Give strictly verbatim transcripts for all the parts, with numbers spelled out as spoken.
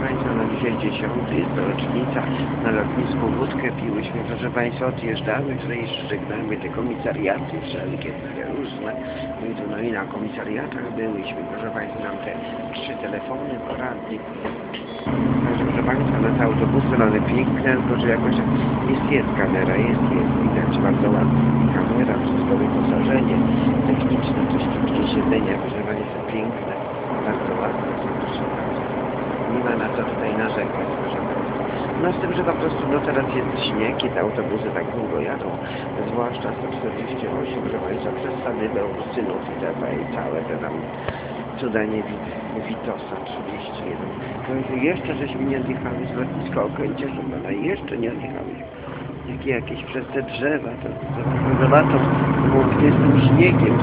Państwa, no dzisiaj dziesiąty, jest to rocznica, na lotnisku wódkę piłyśmy, proszę Państwa, odjeżdżamy, tutaj żegnamy te komisariaty wszelkie, takie różne, no i tu no i na komisariatach byłyśmy, proszę Państwa, nam te trzy telefony, poradnik. Także proszę Państwa, na te autobusy mamy piękne, tylko że jakoś jest, jest kamera, jest, jest, widać bardzo ładnie, kamera, wszystko wyposażenie techniczne, coś takie siedzenia, proszę Państwa, piękne, bardzo ładne, proszę Państwa. Nie ma na co tutaj narzekać, proszę Państwa. No z tym, że po prostu no teraz jest śnieg i te autobusy tak długo jadą, zwłaszcza sto czterdzieści osiem, proszę Państwa, przez Sadybę, Augustynów i te i całe te tam cuda nie Witosa trzydzieści jeden. No jeszcze żeśmy nie zjechały z lotniska Okęcie Szumana, jeszcze nie zjechały. Jakie jakieś przez te drzewa, to, to, to zobaczą, łącznie z tym śniegiem.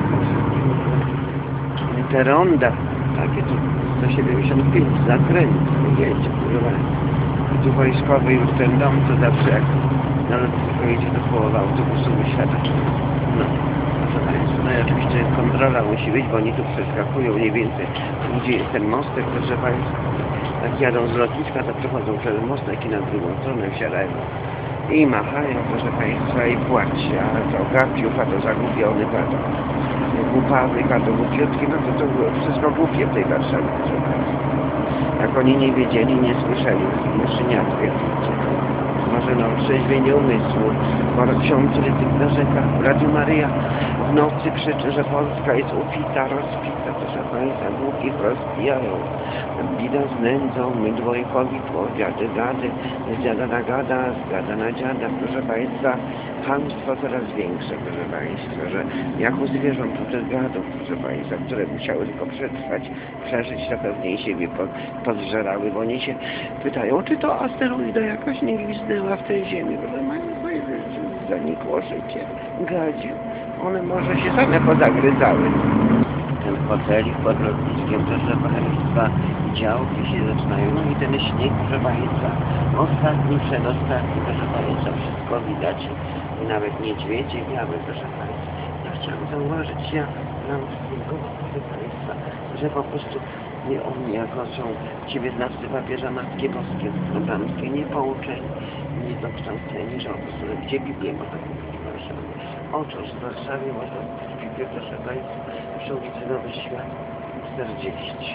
Te ronda, takie tu sto siedemdziesiąt pięć zakręt, jedzie, kurwa. I tu wojskowy już ten dom, to zawsze jak na lotnisko jedzie, to połowa autobusu wysiada. No, proszę Państwa, no i oczywiście kontrola musi być, bo oni tu przeskakują mniej więcej. Gdzie jest ten mostek, proszę Państwa. Jak jadą z lotniska, to przechodzą przez mostek i na drugą stronę wsiadają. I machają, proszę Państwa, i płaci, a to gapiów, a to zagubiony, a to głupawy, a to głupiutki, no to to było wszystko głupie w tej Warszawie, proszę Państwa. Jak oni nie wiedzieli, nie słyszeli, jeszcze nie twierdzicie. Może na otrzeźwienie umysłu, bo ksiądz Rytyk narzeka, Radio Maryja w nocy krzyczy, że Polska jest upita, rozpita, proszę Państwa, głupich rozpijają. Bida z nędzą, mydło i powidło, dziady gady, z dziada na gada, z gada na dziada, proszę Państwa, chamstwo coraz większe, proszę Państwa, że jachu zwierząt tych gadów, proszę Państwa, które musiały tylko przetrwać, przeżyć, to pewnie siebie podżerały, bo oni się pytają, czy to asteroida jakaś nie gwizdnęła w tej ziemi, proszę Państwa, zanikło życie, gadzie, one może się same pozagryzały. Ten hotelik pod lotniskiem, proszę Państwa, działki się zaczynają, no i ten śnieg, proszę Państwa, ostatni, przedostatni, proszę Państwa, wszystko widać i nawet niedźwiedzie białe, proszę Państwa. Ja chciałem zauważyć, ja nam wszystkiego, proszę Państwa, że po prostu nie oni, jako są ci wyznawcy papieża Matki Boskie, damskie, nie pouczeni, nie dokształceni, że po prostu gdzie Biblię można kupić w Warszawie. Otóż w Warszawie można kupić Biblię, proszę Państwa, przy ulicy Nowy Świat czterdzieści.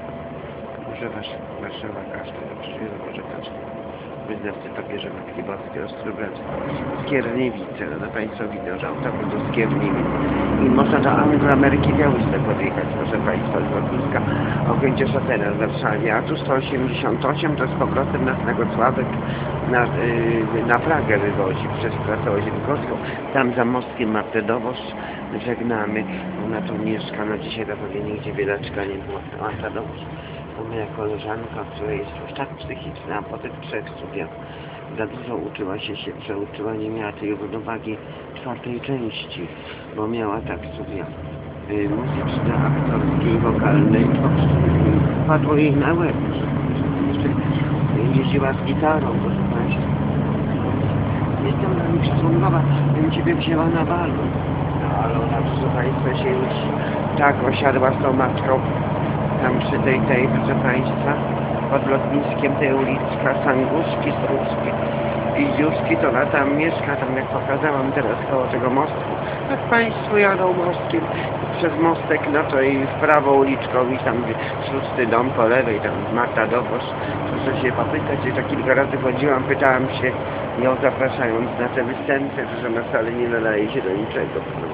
Może Warszawa każdy, oczywiście może każdy. Wyznawcy papieża Matki Boskiej, Ostrobractwo, Skierniewice, no Państwo widzą, że autobus do Skierniewic i można do Angloameryki Białystok podjechać, proszę Państwa, z lotniska Okęcie Szatena w Warszawie, a tu sto osiemdziesiąt osiem to z powrotem nas na Gocławek, na, yy, na Pragę wywozi przez trasę Ozienkowską, tam za mostkiem Martedowoż żegnamy, ona tu mieszka, no dzisiaj to pewnie nigdzie biedaczka nie była, Martedowoż. To moja koleżanka, która jest już tak psychiczna, a po tych trzech studiach za dużo uczyła się, się przeuczyła, nie miała tej równowagi czwartej części, bo miała tak studia y, muzyczne, aktorskie i wokalne i to padło jej na łeb. Jeszcze jeździła z gitarą, proszę Państwa. Jestem na nich szacunkowa, bym Ciebie wzięła na balon. No ale ona, proszę Państwa, się już tak osiadła z tą matką. Tam przy tej, tej, proszę Państwa, pod lotniskiem tej uliczka Sanguszki, Struczki i Dziuszki, to ona tam mieszka, tam jak pokazałam teraz koło tego mostku. Jak Państwo jadą mostkiem przez mostek, no to i w prawo uliczką i tam szósty dom po lewej, tam Marta Dobosz. Proszę się popytać, ja tak kilka razy chodziłam, pytałam się ją zapraszając na te występy, że ona wcale nie nadaje się do niczego.